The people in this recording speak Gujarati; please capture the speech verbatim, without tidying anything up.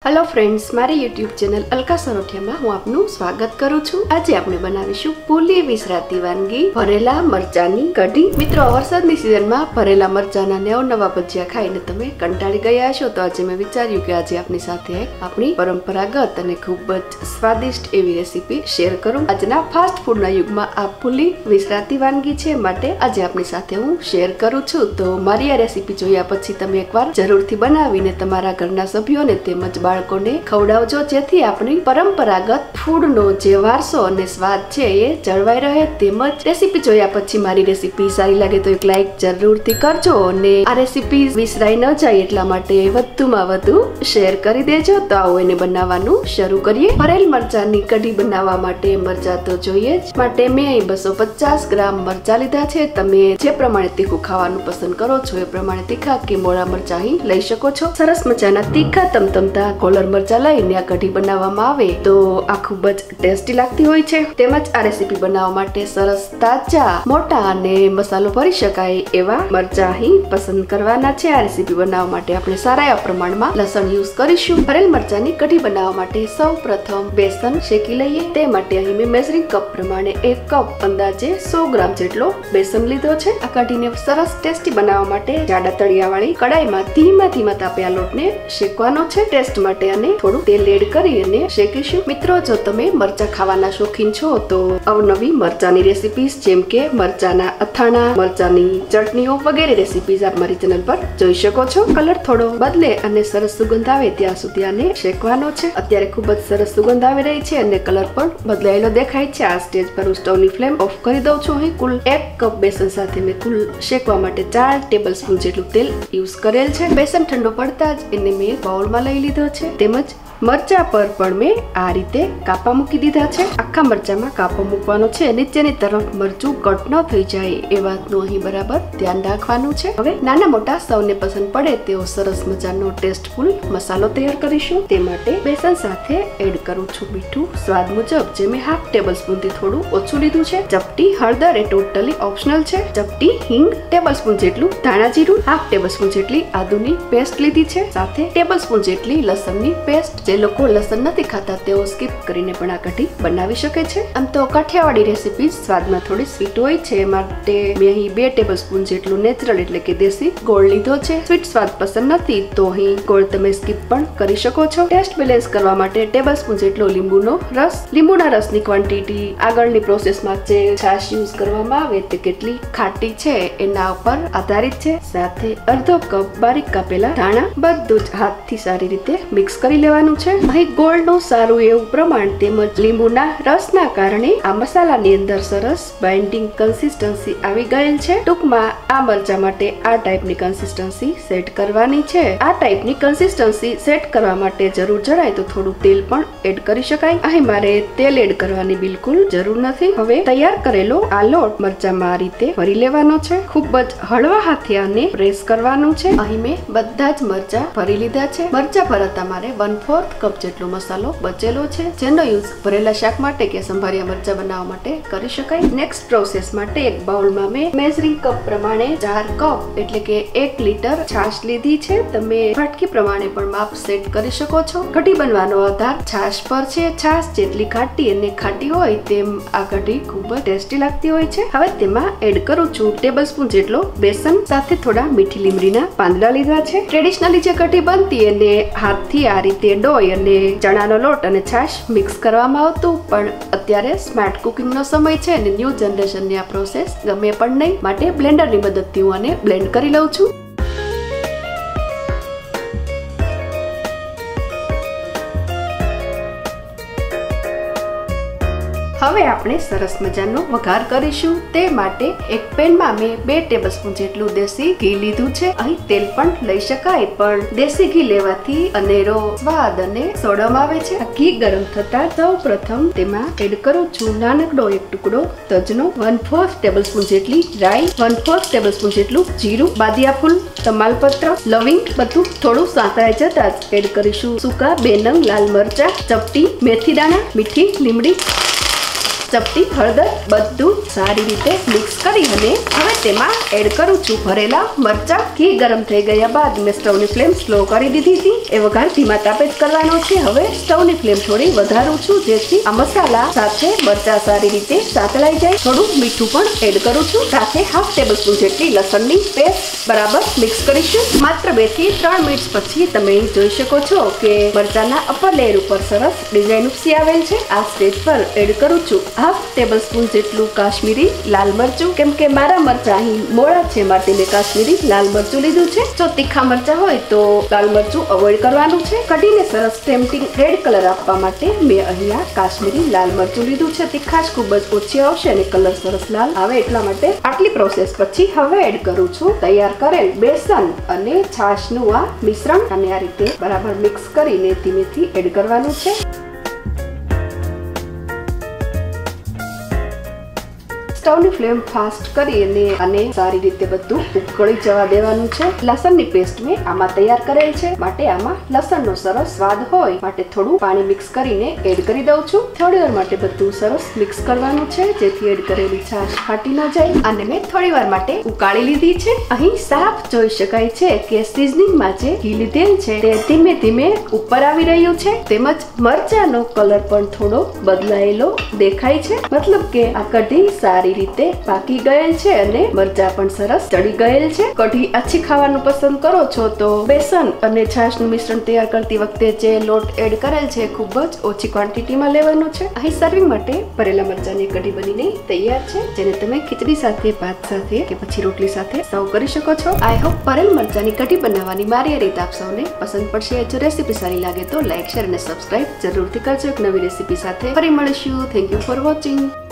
हेलो फ्रेंड्स, मारी यूट्यूब चैनल अलका सरोठिया में हूँ आपनु स्वागत करूँ छूं। आज आपणे बनावीशुं पुली विसराती वानगी भरेला मरचानी कढी। मित्रों, वरसादनी सीजनमां भरेला मरचाना ने अवनवा भजिया खाईने तमे कंटाळी गया हशो, तो आज मैं विचार्युं के आज आपनी साथे आपणी परंपरागत अने खूब ज स्वादिष्ट एवी रेसिपी शेर करूं। आजना फास्ट फूडना युगमां आ पुली विसराती वानगी छे, माटे आज आपनी साथे हूँ शेर करूं छूं। तो मारी आ रेसिपी जोया पछी तमे एकवार जरूरथी बनावीने तमारा घરના સભ્યોને તેમજ બાળકોને ખવડાવજો, જેથી આપણી પરંપરાગત ફૂડનો જે વારસો અને સ્વાદ છે એ જળવાઈ રહે। તેમજ રેસીપી જોયા પછી મારી રેસીપી સારી લાગે તો એક લાઈક જરૂરથી કરજો અને આ રેસીપી વિસરાઈ ન જાય એટલા માટે વધુમાં વધુ શેર કરી દેજો। તો આવો એને બનાવવાનું શરૂ કરીએ। ભરેલ મરચાની કઢી બનાવવા માટે મરચા તો જોઈએ જ, માટે મેં અહીં બસો પચાસ ગ્રામ મરચા લીધા છે। તમે જે પ્રમાણે તીખું ખાવાનું પસંદ કરો છો એ પ્રમાણે તીખા કે મોળા મરચા અહીં લઈ શકો છો। સરસ મજાના તીખા તમતમતા કોલર મરચા લઈને આ કઢી બનાવવામાં આવે તો આ ખૂબ જ ટેસ્ટી લાગતી હોય છે। તેમજ આ રેસીપી બનાવવા માટે સરસ તાજા મોટા અને મસાલો ભરી શકાય એવા મરચા અહીં પસંદ કરવાના છે। આ રેસીપી બનાવવા માટે આપણે સારા એવા પ્રમાણમાં લસણ યુઝ કરીશું। ભરેલ મરચાની કઢી બનાવવા માટે સૌ પ્રથમ બેસન શેકી લઈએ। તે માટે અહીં મેં મેઝરિંગ કપ પ્રમાણે એક કપ અંદાજે સો ગ્રામ જેટલો બેસન લીધો છે। આ કઢીને સરસ ટેસ્ટી બનાવવા માટે જાડા તળિયાવાળી કડાઈમાં ધીમા ધીમા તાપે આ લોટને શેકવાનો છે। ટેસ્ટ માટે અને થોડું તેલ એડ કરી અને શેકીશું। મિત્રો, જો તમે મરચા ખાવાના શોખીન છો તો અવનવી મરચાની રેસીપીઝ જેમ કે મરચાના અથાણા, મરચાની ચટણીઓ વગેરે રેસીપીઝ આપ મારી ચેનલ પર જોઈ શકો છો। કલર થોડો બદલે અને સરસ સુગંધ આવે ત્યાં સુધી આને શેકવાનો છે। અત્યારે ખૂબ જ સરસ સુગંધ આવી રહી છે અને કલર પણ બદલાયેલો દેખાય છે। આ સ્ટેજ પર હું સ્ટવની ફ્લેમ ઓફ કરી દઉં છું। અહીં કુલ એક કપ બેસન સાથે મેં કુલ શેકવા માટે ચાર ટેબલ સ્પૂન જેટલું તેલ યુઝ કરેલ છે। બેસન ઠંડો પડતા જ એને મેં બાઉલમાં લઈ લીધો છે। તેમજ મરચા પર પણ મેં આ રીતે કાપા મૂકી દીધા છે। આખા મરચામાં કાપો મૂકવાનો છે, નીચેની તરફ મરચું કટ ન થઈ જાય એ વાતનું અહીં બરાબર ધ્યાન રાખવાનું છે। હવે નાના મોટા સૌને પસંદ પડે તેવો સરસ મજાનો ટેસ્ટફુલ મસાલો તૈયાર કરીશું। તે માટે બેસન સાથે એડ કરું છું મીઠું સ્વાદ મુજબ, જે મેં હાફ ટેબલ સ્પૂન થી થોડું ઓછું લીધું છે। ચપટી હળદર એ ટોટલી ઓપ્શનલ છે। ચપટી હિંગ, ટેબલ સ્પૂન જેટલું ધાણા જીરું, હાફ ટેબલ સ્પૂન જેટલી આદુની પેસ્ટ લીધી છે, સાથે ટેબલ સ્પૂન જેટલી લસણની પેસ્ટ। જે લોકો લસણ નથી ખાતા તેઓ સ્કીપ કરીને પણ આ કઢી બનાવી શકે છે। આમ તો કાઠિયાવાડી રેસીપી સ્વાદમાં થોડી સ્વીટ હોય છે, માટે મેં અહીં બે ટેબલ સ્પૂન જેટલું નેચરલ એટલે કે દેશી ગોળ લીધો છે। સ્વીટ સ્વાદ પસંદ નથી તો અહીં ગોળ તમે સ્કીપ પણ કરી શકો છો। ટેસ્ટ બેલેન્સ કરવા માટે ટેબલ સ્પૂન જેટલો લીંબુનો રસ। લીંબુના રસની ક્વોન્ટિટી આગળની પ્રોસેસમાં જે છાશ યુઝ કરવામાં આવે તે કેટલી ખાટી છે એના ઉપર આધારિત છે। સાથે અડધો કપ બારીક કાપેલા ધાણા, બધું જ હાથથી સારી રીતે મિક્સ કરી લેવાનું છે। અહીં ગોળનું સારું એવું પ્રમાણ તેમજ લીંબુના રસના કારણે આ મસાલાની અંદર સરસ બાઇન્ડિંગ કન્સિસ્ટન્સી આવી ગયેલ છે। ટૂંકમાં આ મરચા માટે આ ટાઈપની કન્સિસ્ટન્સી સેટ કરવાની છે। આ ટાઈપની કન્સિસ્ટન્સી સેટ કરવા માટે જરૂર જણાય તો થોડું તેલ પણ એડ કરી શકાય। અહીં મારે તેલ એડ કરવાની બિલકુલ જરૂર નથી। હવે તૈયાર કરેલો આ લોટ મરચામાં આ રીતે ભરી લેવાનો છે। ખૂબ જ હળવા હાથે આને પ્રેસ કરવાનું છે। અહીં મેં બધા જ મરચા ભરી લીધા છે। મરચા ભરતા મારે વન ફોર્થ કપ જેટલો મસાલો બચેલો છે, જેનો યુઝ ભરેલા શાક માટે કે સંભારિયા મરચા બનાવવા માટે કરી શકાય। નેક્સ્ટ પ્રોસેસ માટે એક બાઉલમાં મેં મેઝરિંગ કપ પ્રમાણે ચાર કપ એટલે કે એક લીટર છાશ લીધી છે। તમે વાટકી પ્રમાણે પણ માપ સેટ કરી શકો છો। કઢી બનવાનો આધાર છાશ પર છે। છાશ જેટલી ખાટી અને ખાટી હોય તેમ આ કઢી ખૂબ જ ટેસ્ટી લાગતી હોય છે। હવે તેમાં એડ કરું છું ટેબલ સ્પૂન જેટલો બેસન, સાથે થોડા મીઠી લીમડીના પાંદડા લીધા છે। ટ્રેડિશનલી જે કઢી બનતી એને હાથથી આ રીતે ડોય અને ચણાનો લોટ અને છાશ મિક્સ કરવામાં આવતું, પણ અત્યારે સ્માર્ટ કુકિંગ નો સમય છે અને ન્યૂ જનરેશનની આ પ્રોસેસ ગમે પણ નહીં, માટે બ્લેન્ડરની મદદથી હું આને બ્લેન્ડ કરી લઉં છું। હવે આપણે સરસ મજાનો વઘાર કરીશું। તે માટે એક પેનમાં મેં બે ટેબલ સ્પૂન જેટલું દેશી ઘી લીધું છે। અહીં તેલ પણ લઈ શકાય, પણ દેશી ઘી લેવાથી અનેરો સ્વાદ અને સોડમ આવે છે। આ ઘી ગરમ થતા સૌ પ્રથમ તેમાં એડ કરું છું નાનકડો એક ટુકડો તજનો, વન ફોર્થ ટેબલ સ્પૂન જેટલી રાઈ, વન ફોર્થ ટેબલ સ્પૂન જેટલું જીરું, બાદિયા ફૂલ, તમાલપત્ર, લવિંગ, બધું થોડું સાંતળાઈ જતા જ એડ કરીશું સૂકા બે નંગ લાલ મરચા, ચપટી મેથી દાણા, મીઠી લીમડી, ચપટી હળદર, બધું સારી રીતે મિક્સ કરી અને હવે તેમાં એડ કરું છું ભરેલા મરચા। ઘી ગરમ થઈ ગયા બાદ મેં સ્ટવની ફ્લેમ સ્લો કરી દીધી હતી। એ વઘાર ધીમા તાપે જ કરવાનો છે। હવે સ્ટવની ફ્લેમ થોડી વધારું છું જેથી આ મસાલા સાથે મરચા સારી રીતે સાતળાઈ જાય। થોડું મીઠું પણ એડ કરું છું, સાથે હાફ ટેબલ સ્પૂન જેટલી લસણની પેસ્ટ બરાબર મિક્સ કરીશું। માત્ર બે થી ત્રણ મિનિટ પછી તમે જોઈ શકો છો કે મરચાના અપર લેયર ઉપર સરસ ડિઝાઇન ઉપસી આવેલ છે। આ સ્ટેજ પર એડ કરું છું હાફ ટેબલ સ્પૂન જેટલું કાશ્મીરી લાલ મરચું। કેમ કે મારા મરચા અહીં મોળા છે માટે મેં કાશ્મીરી લાલ મરચું લીધું છે। જો તીખા મરચા હોય તો લાલ મરચું અવોઇડ કરવાનું છે। કઢીને સરસ ટેમ્પટિંગ રેડ કલર આપવા માટે મેં અહીંયા કાશ્મીરી લાલ મરચું લીધું છે। તીખાશ ખૂબ જ ઓછી આવશે અને કલર સરસ લાલ આવે એટલા માટે। આટલી પ્રોસેસ પછી હવે એડ કરું છું તૈયાર કરેલ બેસન અને છાશનું આ મિશ્રણ અને આ રીતે બરાબર મિક્સ કરીને ધીમેથી એડ કરવાનું છે। સ્ટવની ફ્લેમ ફાસ્ટ કરીને અને સારી રીતે બધું ઉકળી જવા દેવાનું છે। લસણની પેસ્ટ મેં આમાં તૈયાર કરેલ છે માટે આમાં લસણનો સરસ સ્વાદ હોય માટે થોડું પાણી મિક્સ કરીને એડ કરી દઉં છું। થોડી વાર માટે બધું સરસ મિક્સ કરવાનું છે જેથી એડ કરેલી છાશ ફાટી ન જાય। અને મેં થોડી વાર માટે ઉકાળી લીધી છે। અહીં સાફ જોઈ શકાય છે કે સિઝનિંગમાં જે ઘી લીધેલ છે તે ધીમે ધીમે ઉપર આવી રહ્યું છે, તેમજ મરચાનો કલર પણ થોડો બદલાયેલો દેખાય છે। મતલબ કે આ કઢી સારી રીતે પાકી ગયેલ છે અને મરચા પણ સરસ ચડી ગયેલ છે। કઢી આછી ખાવાનું પસંદ કરો છો તો બેસન અને છાશનું મિશ્રણ તૈયાર કરતી વખતે જે લોટ એડ કરેલ છે ખૂબ જ ઓછી ક્વોન્ટિટીમાં લેવાનો છે। અહીં સર્વિંગ માટે ભરેલા મરચાની કઢી બનીને તૈયાર છે, જેને તમે ખીચડી સાથે, ભાત સાથે કે પછી રોટલી સાથે સર્વ કરી શકો છો। આઈ હોપ ભરેલ મરચાની કઢી બનાવવાની મારી આ રીત આપ સૌને પસંદ પડશે। જો રેસીપી સારી લાગે તો લાઈક, શેર અને સબસ્ક્રાઇબ જરૂરથી કરજો એક નવી રેસીપી સાથે। ફરી મળીશું। Thank you for watching.